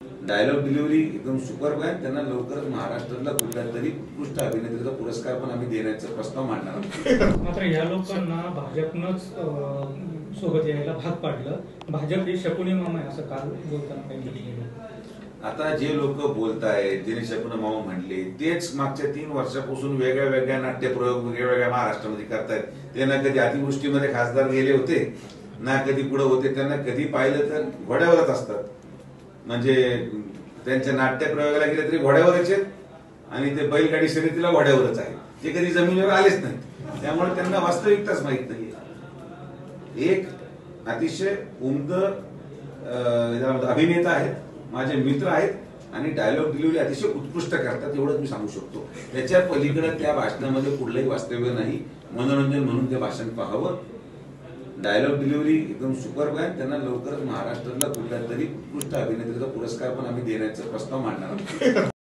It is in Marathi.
डायलॉग डिलिव्हरी एकदम सुपर आहे। त्यांना लवकरच महाराष्ट्रातला कुठल्या तरी उत्कृष्ट अभिनेत्रीचा पुरस्कार पण आम्ही देण्याचा प्रस्ताव मांडणार आहोत। मात्र या लोकांना भाजपनंच सोबत यायला भाग पाडलं। भाजप ही शकुनी मामा आहे असं काल बोलताना सांगितलं। आता जे लोक बोलतायत, जे शकुनी मामा म्हणले, तेच मागच्या 3 वर्षापासून वेगळ्या वेगळ्या नाट्यप्रयोग वेगळ्या महाराष्ट्रामध्ये करतायत। ते ना कधी अतिवृष्टीमध्ये खासदार गेले होते, ना कधी पुढे होते। त्यांना कधी पाहिलं तर घोड्यावरच असतात, म्हणजे त्यांच्या नाट्यप्रयोगाला गेले तरी घोड्यावरच आहेत आणि ते बैलगाडी शर्यतीला घोड्यावरच आहे। ते कधी जमिनीवर आलेच नाही, त्यामुळे त्यांना वास्तविकताच माहित नाही। एक अतिशय उमद अभिनेता आहेत, माझे मित्र आहेत आणि डायलॉग डिलिव्हरी अतिशय उत्कृष्ट करतात, एवढंच मी सांगू शकतो। त्याच्या पलीकडे त्या भाषणामध्ये कुठलंही वास्तव्य नाही। मनोरंजन म्हणून ते भाषण पाहावं। डायलॉग डिलिव्हरी एकदम सुपर आहे। त्यांना लवकरच महाराष्ट्रातला कुठल्या तरी उत्कृष्ट अभिनेत्रीचा पुरस्कार पण आम्ही देण्याचा प्रस्ताव मांडणार आहोत।